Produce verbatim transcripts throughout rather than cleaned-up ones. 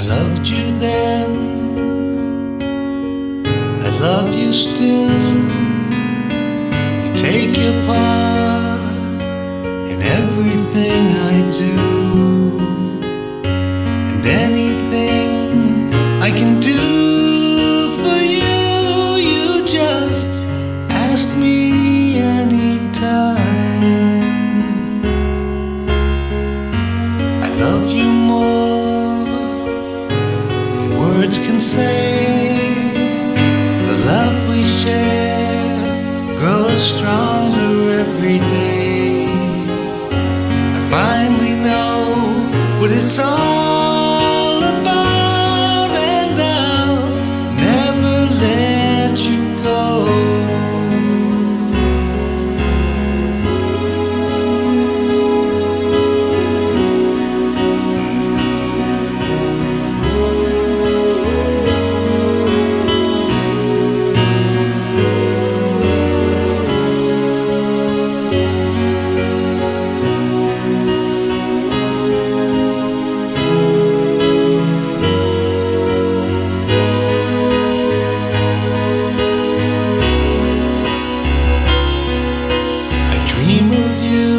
loved you then, I love you still. You take your part in everything I do, and anything I can do for you, you just ask me anytime. I love you more than words can say. The love we share grows stronger every day. I finally know what it's all about, and I'll never let you go. Dream of you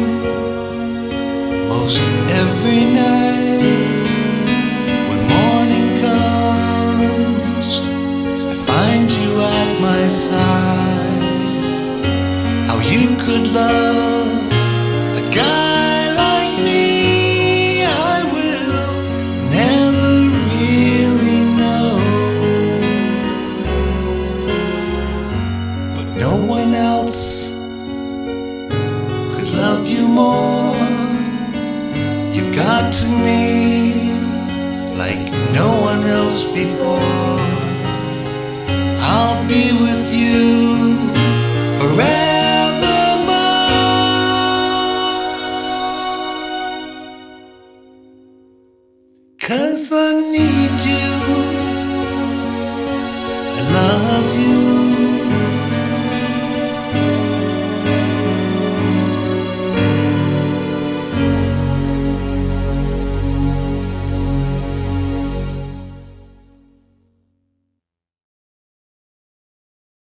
most every night. When morning comes, I find you at my side. How you could love a guy like me, I will never really know. But no one else love you more. You've got to me like no one else before. I'll be with you forevermore, 'cause I need you, I love you.